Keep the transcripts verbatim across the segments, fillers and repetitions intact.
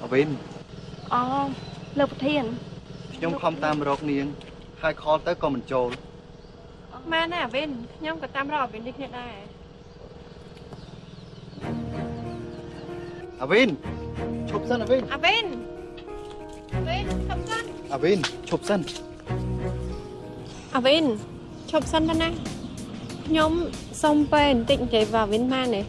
วินอ๋อเลิกเทียนยมคอมตามรกเนียงหายคอเตอร์ก็มันโจลแม่น่ะวินยมก็ตามรอบวินที่เนี่ยได้อาวินชบสั้นอาวินอาวินวินชบสั้นอาวินชบสั้นอาวินชบสั้นท่านนะยมส่งเป็นติ่งใจว่าวินมาเนี่ย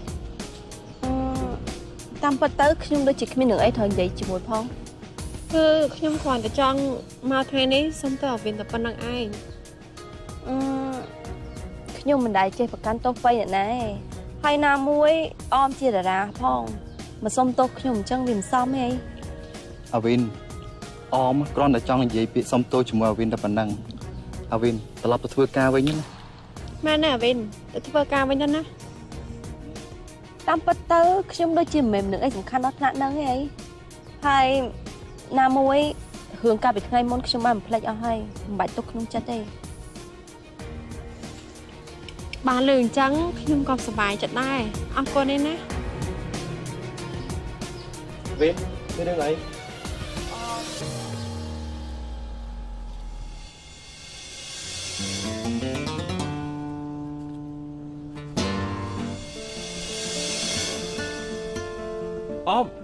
ตามปัตเตอร์ខ្ញុំដូចជាគ្មាននឹងអីត្រូវនិយាយជាមួយផងគឺខ្ញុំគ្រាន់តែចង់មកថ្ងៃនេះសុំទៅអវិនតែប៉ុណ្្នឹងឯងអឺខ្ញុំមិនដែលចេះប្រកាន់ទោសបីអ្នកណាហើយណាមួយអមជាតារាផងមកសុំទោសខ្ញុំអញ្ចឹងវាមិនសមទេអាវិនអមគ្រាន់តែចង់និយាយពាក្យសុំទោសជាមួយអាវិនតែប៉ុណ្្នឹងអាវិនត្រឡប់ទៅធ្វើការវិញណាមែនណាអាវិនទៅធ្វើការវិញទៅណាតាមពិតទៅខ្ញុំដូចជាមិនមែននឹងអីសំខាន់ដល់ថ្នាក់ហ្នឹងទេហើយណាមួយរឿងកាលពីថ្ងៃមុនខ្ញុំបានបំភ្លេចអស់ហើយមិនបាច់ទុកក្នុងចិត្តទេបានលើអញ្ចឹងខ្ញុំក៏សប្បាយចិត្តដែរអរគុណឯណាវិនមានរឿងអីអម